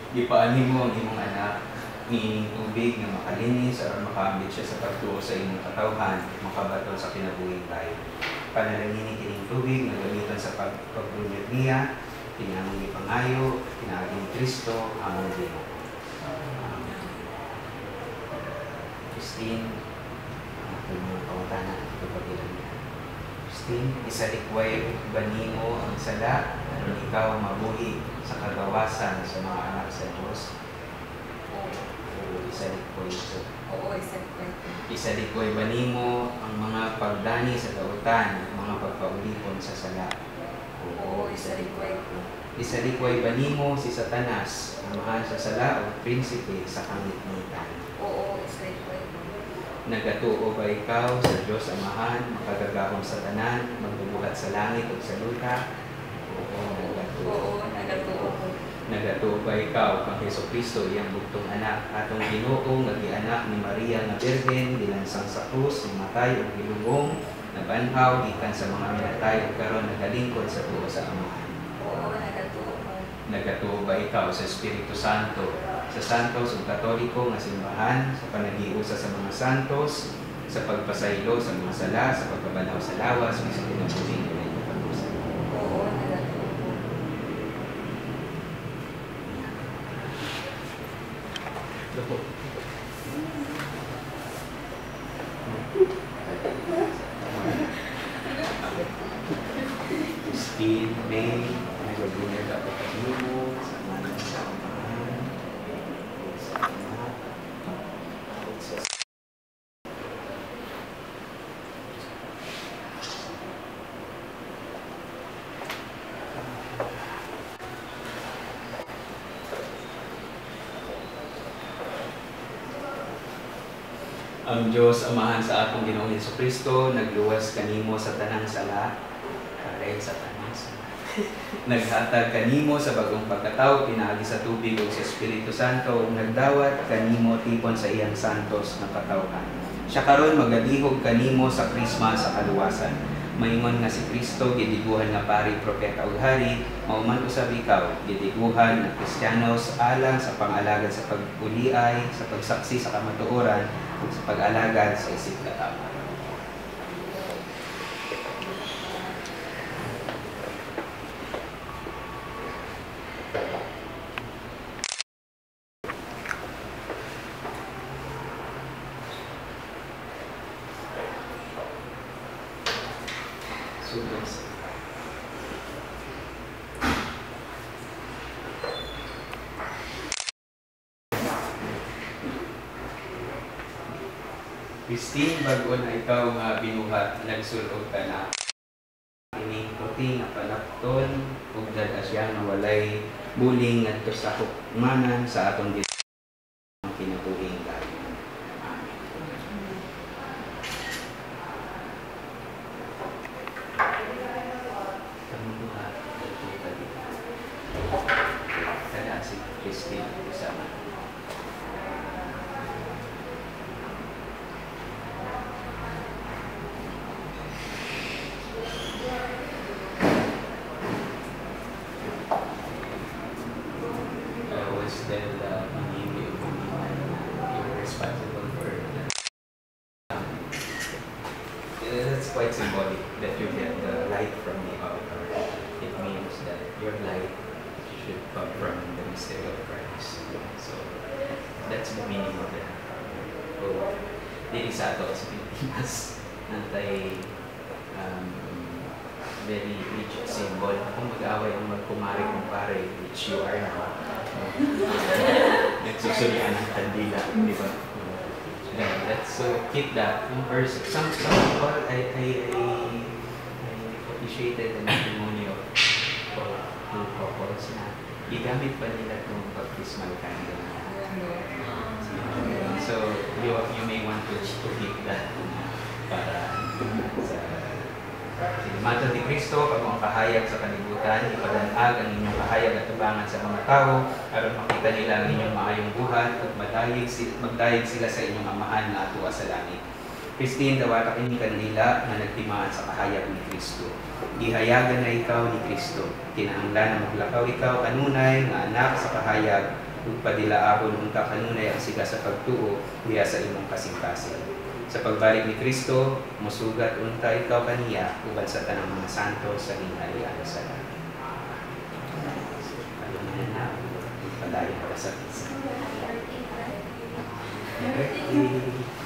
Gipaani mo ang imong anak ni tubig nga makalinis aron makaambit siya sa pagtuo sa imong katawhan, makabaton sa kinabuhing lahi. Panalangin kining tubig nga gamiton sa pagbunyag niya, kinahanglan ipangayo, kinaaging Kristo among Ginoo. Christine, ang mga pangutanan ito pagilan niya. Christine, isalikway ba nimo ang sala aron ikaw mabuhi sa kagawasan sa mga anak sa Diyos? Isalikway ito. Oo, isalikway. Isalikway ba nimo ang mga pagdani sa kautan, mga pagpaulipon sa sala? Oo, isalikway ko. Isalikway ba nimo si Satanas, amahan sa sala o prinsipe sa kangitnitan? Oo, isalikway ko. Nagatuo ba ikaw sa Diyos Amahan, makagagahong sa tanan, magbubuhat sa langit o sa luta? Oo, nagatuo. Oo, nagatuo ko. Nagatuo ba ikaw kang Jesucristo, iyang bugtong anak, atong Ginoo nga gianak ni Maria nga Birhen, dilansang sa krus, namatay o gilubong, nabanhaw gikan sa mga minatay o karon nagalingkod sa tuo sa Amahan? Oo, nagatuo ko. Nagatuo ba ikaw sa Espiritu Santo, sa Santos o Katoliko nga simbahan, sa panagiusa sa mga santos, sa pagpasaylo sa mga sala, sa pagpabanaw sa lawas, sa kinabuhing na ipapag-usa? Oo, nagatuo ko. Loko. Christine, May, nagabunyag ako kanimo, sa mga sa Amahan, sa anak, sa ang Diyos Amahan sa atong Ginoong Jesucristo, nagluwas kanimo sa tanang sala, karay sa tanang sala. Naghatag kanimo sa bagong pagkatao, pinaagi sa tubig o sa Espiritu Santo, nagdawat kanimo tipon sa iyang santos na katawhan. Siya karon magadihog kanimo sa krisma sa kaluwasan. Maingon nga si Kristo, gidiguhan nga pari, propeta ug hari, mauman usab ikaw, gidiguhan nga Kristiyanos alang sa pangalagad sa pagbuliay, sa pagsaksi sa kamatuoran, ug sa pag-alagad sa isip katama. Sudos. Christine, bago na ikaw nga binuhat, nagsulog ka na. Ining puti nga panapton, ug dala siya nga walay buling ngadto sa hukmanan sa atong kinabuhing lahi. Kada si Christine isama. That's quite symbolic that you get the light from the altar. It means that your light should come from the mystery of Christ. So that's the meaning of it. So, dili sa ato sa Pilipinas, nantay very rich symbol. Kung mag-away ang magkumari kumpare, which you are now, nagsusulian ng kandila, di ba? Let's keep that verse. Some people I appreciated the testimony of two couples na igamit pa nila itong baptismal candle. So you may want to keep that para sa Sinimatan ni Kristo, pag ang kahayag sa kalibutan, ipadanag ang inyong kahayag at tubangan sa mga tao, aron makita nila ang inyong maayong buhat at magdayeg sila sa inyong amahan na atuwa sa langit. Christine, dawata kini kanila na nagtimaan sa kahayag ni Kristo. Gihayagan na ikaw ni Kristo. Kinahanglan na maglakaw ikaw kanunay nga anak sa kahayag, ug padilaahon unta kanunay ang siga sa pagtuo diha sa imong kasing-kasing. Sa pagbalik ni Kristo, musugat unta ikaw kaniya uban sa tanang mga santo sa hinalian sa langit. Alumanan na, padayon para sa Kristo.